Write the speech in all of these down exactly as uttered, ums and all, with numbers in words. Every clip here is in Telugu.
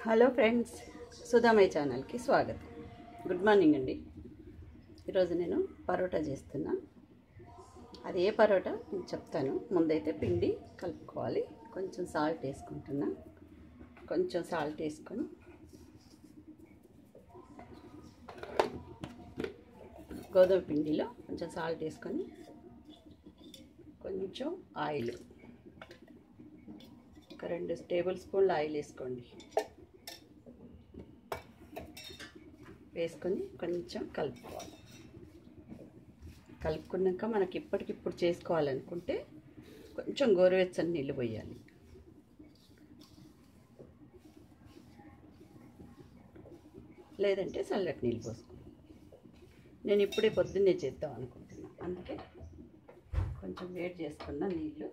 హలో ఫ్రెండ్స్, సుధామయ్య ఛానల్కి స్వాగతం. గుడ్ మార్నింగ్ అండి. ఈరోజు నేను పరోటా చేస్తున్నా. అది ఏ పరోటా నేను చెప్తాను. ముందైతే పిండి కలుపుకోవాలి. కొంచెం సాల్ట్ వేసుకుంటున్నా. కొంచెం సాల్ట్ వేసుకొని గోధుమ పిండిలో కొంచెం సాల్ట్ వేసుకొని కొంచెం ఆయిల్, ఒక రెండు టేబుల్ స్పూన్ల ఆయిల్ వేసుకోండి. వేసుకొని కొంచెం కలుపుకోవాలి. కలుపుకున్నాక మనకి ఇప్పటికిప్పుడు చేసుకోవాలనుకుంటే కొంచెం గోరువెచ్చని నీళ్ళు పోయాలి. లేదంటే చల్లటి నీళ్ళు పోసుకోవాలి. నేను ఇప్పుడే పొద్దున్నే చేద్దాం అనుకుంటున్నాను, అందుకే కొంచెం వేడి చేసుకున్న నీళ్ళు,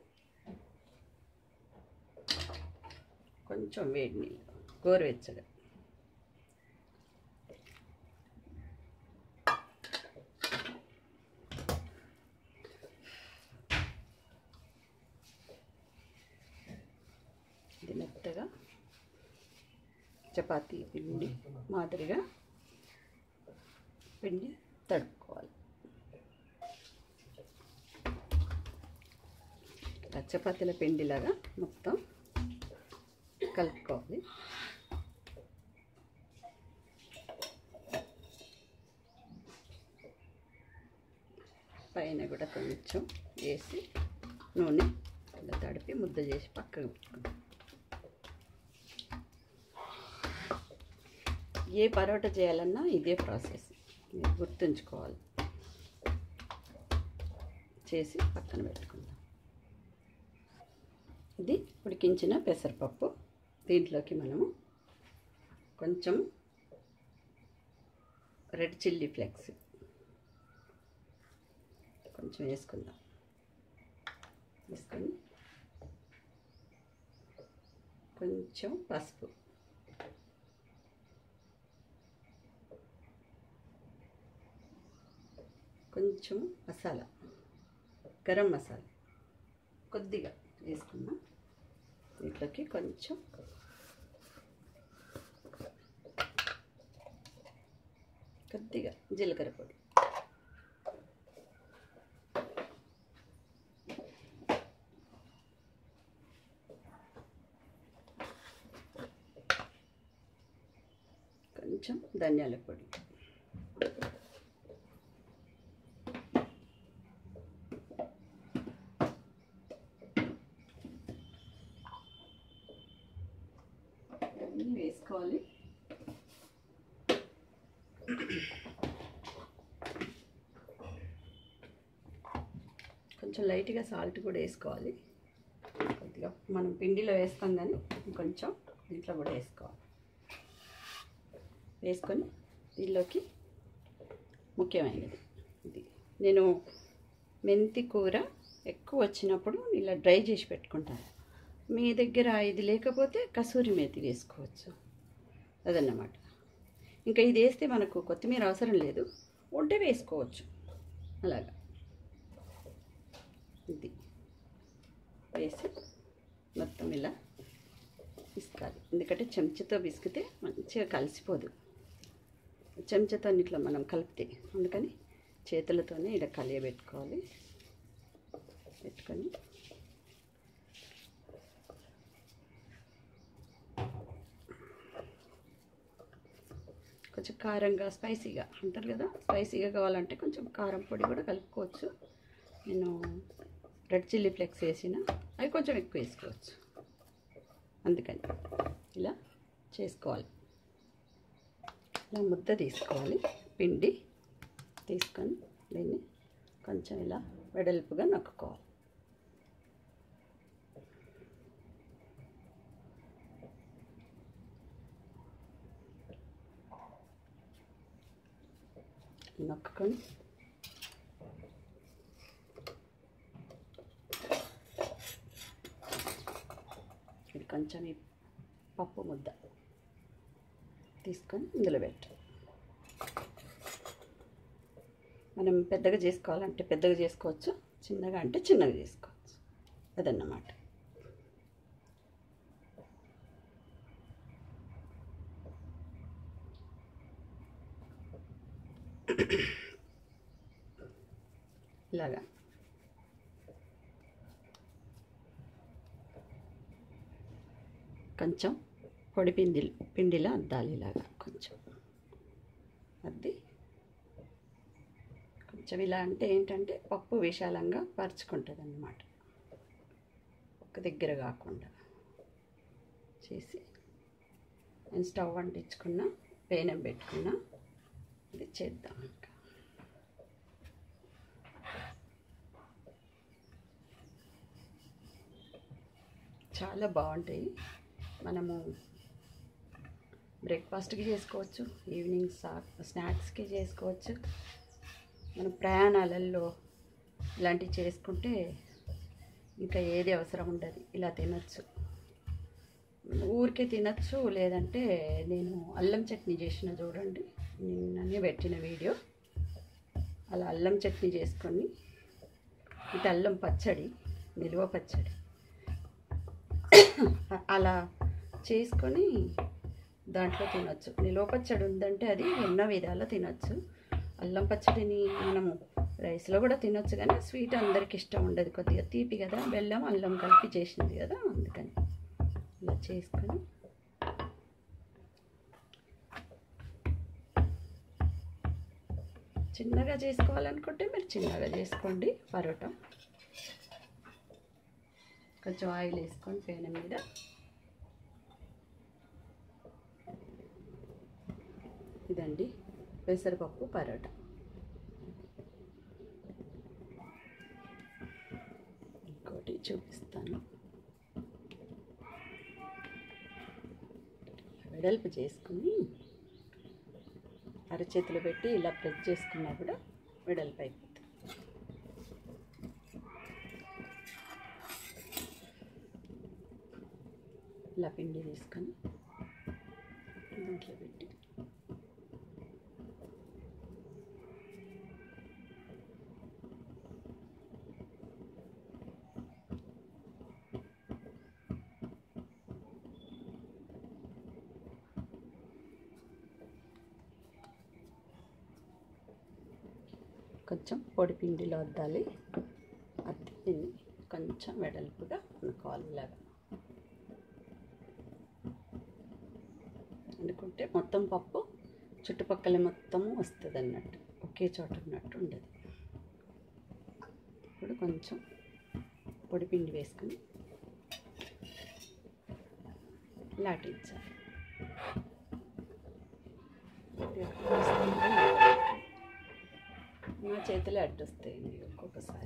కొంచెం వేడి నీళ్ళు, గోరువెచ్చగా. ఇది మెత్తగా చపాతీ పిండి మాదిరిగా పిండి తడుపుకోవాలి. చపాతీల పిండిలాగా మొత్తం కలుపుకోవాలి. పైన కూడా కొంచెం వేసి నూనె ఇలా తడిపి ముద్ద చేసి పక్కకు పెట్టుకోవాలి. ఏ పరోటా చేయాలన్నా ఇదే ప్రాసెస్ మీరు గుర్తుంచుకోవాలి. చేసి పక్కన పెట్టుకుందాం. ఇది ఉడికించిన పెసరపప్పు. దీంట్లోకి మనము కొంచెం రెడ్ చిల్లీ ఫ్లేక్స్ కొంచెం వేసుకుందాం. వేసుకొని కొంచెం పసుపు, కొంచెం మసాలా, గరం మసాలా కొద్దిగా వేసుకున్నాం. దీంట్లోకి కొంచెం కొద్దిగా జీలకర్ర పొడి, కొంచెం ధనియాల పొడి, అన్నీ వేసుకోవాలి. కొంచెం లైట్గా సాల్ట్ కూడా వేసుకోవాలి. కొద్దిగా మనం పిండిలో వేస్తాం కానీ కొంచెం దీంట్లో కూడా వేసుకోవాలి. వేసుకొని దీనిలోకి ముఖ్యమైనది ఇది, నేను మెంతి కూర ఎక్కువ వచ్చినప్పుడు ఇలా డ్రై చేసి పెట్టుకుంటాను. మీ దగ్గర ఇది లేకపోతే కసూరి మేతి వేసుకోవచ్చు, అదన్నమాట. ఇంకా ఇది వేస్తే మనకు కొత్తిమీర అవసరం లేదు, ఉంటే వేసుకోవచ్చు. అలాగా ఇది వేసి మొత్తం ఇలా పిసకాలి. ఎందుకంటే చెంచాతో పిసికితే మంచిగా కలిసిపోదు. చెంచాతో ఇట్లా మనం కలిపితే, అందుకని చేతులతోనే ఇలా కలియబెట్టుకోవాలి. పెట్టుకొని కొంచెం కారంగా స్పైసీగా అంటారు కదా, స్పైసీగా కావాలంటే కొంచెం కారం పొడి కూడా కలుపుకోవచ్చు. నేను రెడ్ చిల్లీ ఫ్లేక్స్ వేసిన, అవి కొంచెం ఎక్కువ వేసుకోవచ్చు. అందుకని ఇలా చేసుకోవాలి. ఇలా ముద్ద తీసుకోవాలి. పిండి తీసుకొని దీన్ని కొంచెం ఇలా వెడల్పుగా నొక్కుకోవాలి. నొక్కుకొని ఇది కొంచెం ఈ పప్పు ముద్ద తీసుకొని ఇందులో పెట్టు. మనం పెద్దగా చేసుకోవాలంటే పెద్దగా చేసుకోవచ్చు, చిన్నగా అంటే చిన్నగా చేసుకోవచ్చు, అదన్నమాట. ఇలాగా కొంచెం పొడి పిండి పిండిలా అద్దాలి. ఇలాగా కొంచెం అద్ది కొంచెం ఇలా అంటే ఏంటంటే పప్పు విశాలంగా పరుచుకుంటుంది అన్నమాట. ఒక దగ్గర కాకుండా చేసి నేను స్టవ్ అంటించుకున్నా, పేనం పెట్టుకున్నా. ఇది చేద్దాం. ఇంకా చాలా బాగుంటాయి. మనము బ్రేక్ఫాస్ట్కి చేసుకోవచ్చు, ఈవినింగ్ స్నాక్స్కి చేసుకోవచ్చు. మన ప్రయాణాలలో ఇలాంటివి చేసుకుంటే ఇంకా ఏది అవసరం ఉండదు. ఇలా తినచ్చు, ఊరికే తినచ్చు. లేదంటే నేను అల్లం చట్నీ చేసిన చూడండి, నిన్ననే పెట్టిన వీడియో. అలా అల్లం చట్నీ చేసుకొని, ఇటు అల్లం పచ్చడి, నిలువ పచ్చడి అలా చేసుకొని దాంట్లో తినచ్చు. నిలువ పచ్చడి ఉందంటే అది ఎన్నో విధాలు తినచ్చు. అల్లం పచ్చడిని మనము రైస్లో కూడా తినొచ్చు, కానీ స్వీట్ అందరికి ఇష్టం ఉండదు. కొద్దిగా తీపి కదా, బెల్లం అల్లం కలిపి చేసింది కదా, అందుకని ఇలా చేసుకొని చిన్నగా చేసుకోవాలనుకుంటే మీరు చిన్నగా చేసుకోండి. పరోటా కొంచెం ఆయిల్ వేసుకొని పేనం మీద ఇదండి పెసరపప్పు పరోటా. ఇంకోటి చూపిస్తాను. వెడల్పు చేసుకుని అరచేతులు పెట్టి ఇలా ప్రెస్ చేసుకున్నా కూడా వెడల్పు అయిపోతుంది. ఇలా పిండి తీసుకొని దీంట్లో పెట్టి కొంచెం పొడి పిండిలో అద్దాలి. అద్ది దీన్ని కొంచెం వెడల్పుగా అనుకోవాలి. ఇలాగా అనుకుంటే మొత్తం పప్పు చుట్టుపక్కల మొత్తము వస్తుంది అన్నట్టు, ఒకే చోట ఉన్నట్టు ఉండదు. ఇప్పుడు కొంచెం పొడి పిండి వేసుకొని లాటించాలి. నా చేతులు అడ్డొస్తాయండి ఒక్కొక్కసారి.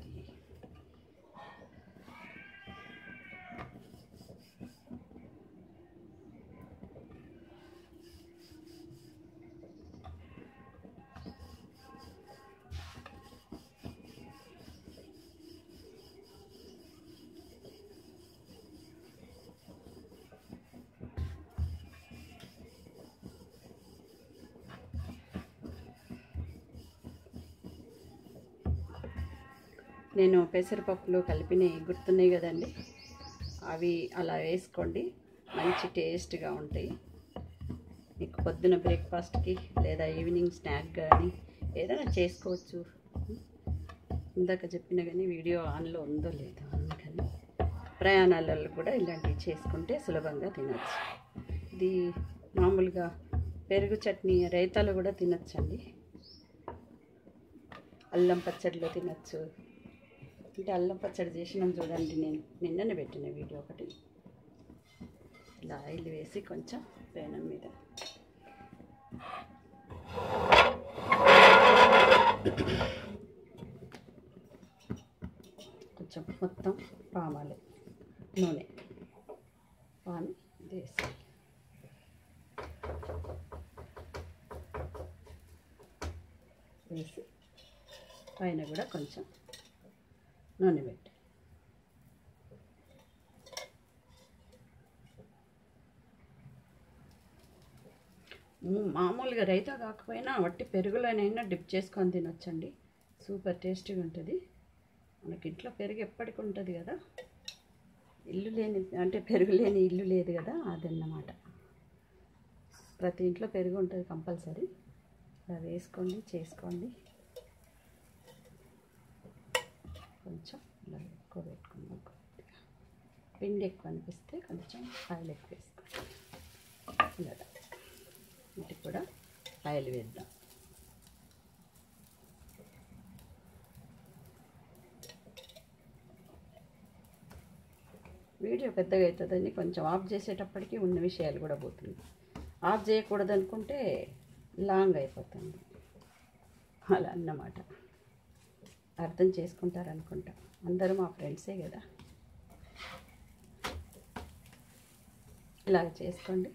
నేను పెసరపప్పులో కలిపినవి గుర్తున్నాయి కదండి, అవి అలా వేసుకోండి. మంచి టేస్ట్గా ఉంటాయి. మీకు పొద్దున బ్రేక్ఫాస్ట్కి లేదా ఈవినింగ్ స్నాక్ కానీ ఏదైనా చేసుకోవచ్చు. ఇందాక చెప్పిన కానీ వీడియో ఆన్లో ఉందో లేదో, అందుకని ప్రయాణాలలో కూడా ఇలాంటివి చేసుకుంటే సులభంగా తినచ్చు. ఇది మామూలుగా పెరుగు చట్నీ రైతాలో కూడా తినచ్చండి. అల్లం పచ్చడిలో తినచ్చు. అంటే అల్లం పచ్చడి చేసినాం చూడండి, నేను నిన్ననే పెట్టిన వీడియో ఒకటి. ఇలా ఆయిల్ వేసి కొంచెం పేనం మీద కొంచెం మొత్తం పామాలి, నూనె పాని వేసి వేసి పైన కూడా కొంచెం నూనె పెట్టి మామూలుగా రైతా కాకపోయినా వట్టి పెరుగులోనైనా డిప్ చేసుకొని తినొచ్చండి. సూపర్ టేస్టీగా ఉంటుంది. మనకి ఇంట్లో పెరుగు ఎప్పటికి ఉంటుంది కదా, ఇల్లు లేని అంటే పెరుగు లేని ఇల్లు లేదు కదా, అదన్నమాట. ప్రతి ఇంట్లో పెరుగు ఉంటుంది కంపల్సరీ. ఇలా వేసుకోండి, చేసుకోండి. కొంచెం ఇలా ఎక్కువ పెట్టుకుందాం. పిండి ఎక్కువ అనిపిస్తే కొంచెం ఆయిల్ ఎక్కువ వేసుకోండి. ఇలా వీటికి కూడా ఆయిల్ వేద్దాం. వీడియో పెద్దగా అవుతుందని కొంచెం ఆఫ్ చేసేటప్పటికి ఉన్న విషయాలు కూడా పోతుంది. ఆఫ్ చేయకూడదు అనుకుంటే లాంగ్ అయిపోతుంది. అలా అన్నమాట. అర్థం చేసుకుంటారనుకుంటా. అందరూ మా ఫ్రెండ్సే కదా. ఇలాగ చేసుకోండి.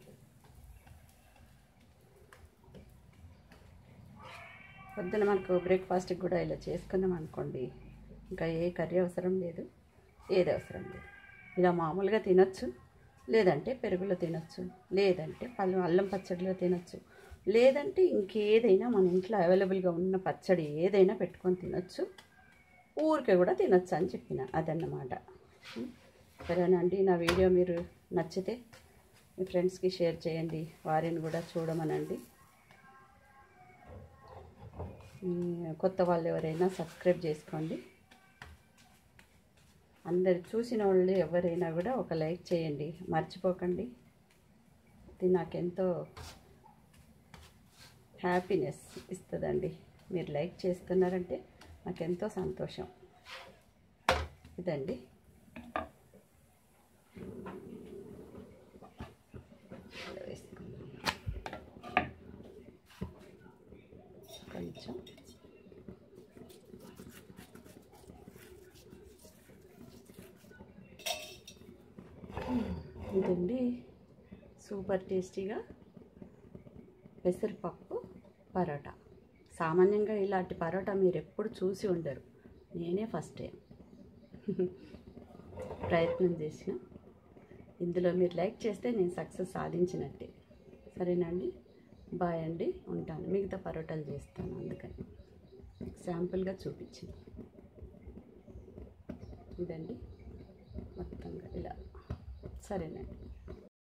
పొద్దున మనకు బ్రేక్ఫాస్ట్కి కూడా ఇలా చేసుకున్నాం అనుకోండి, ఇంకా ఏ కర్రీ అవసరం లేదు, ఏది అవసరం లేదు. ఇలా మామూలుగా తినొచ్చు, లేదంటే పెరుగులో తినొచ్చు, లేదంటే పళ్ళు అల్లం పచ్చడిలో తినొచ్చు, లేదంటే ఇంకేదైనా మన ఇంట్లో అవైలబుల్గా ఉన్న పచ్చడి ఏదైనా పెట్టుకొని తినొచ్చు. ఊరికే కూడా తినొచ్చు అని చెప్పిన, అదన్నమాట. సరేనండి, నా వీడియో మీరు నచ్చితే మీ ఫ్రెండ్స్కి షేర్ చేయండి, వారిని కూడా చూడమనండి. కొత్త వాళ్ళు ఎవరైనా సబ్స్క్రైబ్ చేసుకోండి. అందరు చూసిన వాళ్ళు ఎవరైనా కూడా ఒక లైక్ చేయండి, మర్చిపోకండి. ఇది నాకెంతో హ్యాపీనెస్ ఇస్తుందండి. మీరు లైక్ చేస్తున్నారంటే నాకెంతో సంతోషం. ఇదండి. కొంచెం ఇదండి సూపర్ టేస్టీగా పెసరపప్పు పరోటా. సామాన్యంగా ఇలాంటి పరోటా మీరు ఎప్పుడు చూసి ఉండరు, నేనే ఫస్ట్ టైం ప్రయత్నం చేసిన. ఇందులో మీరు లైక్ చేస్తే నేను సక్సెస్ సాధించినట్టే. సరేనండి, బాయ్ అండి, ఉంటాను. మిగతా పరోటాలు చేస్తాను, అందుకని శాంపుల్గా చూపించింది. ఇదండి మొత్తంగా ఇలా. సరేనండి.